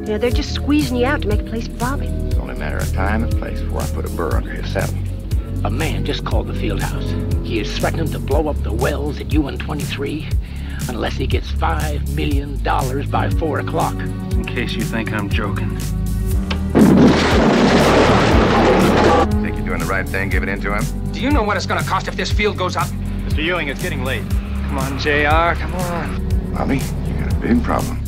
You know, they're just squeezing you out to make a place for Bobby. It's only a matter of time and place before I put a burr under his saddle. A man just called the field house. He is threatening to blow up the wells at Ewing 23 unless he gets $5 million by 4 o'clock. In case you think I'm joking. Think you're doing the right thing, give it in to him? Do you know what it's gonna cost if this field goes up? Mr. Ewing, it's getting late. Come on, JR, come on. Bobby, you got a big problem.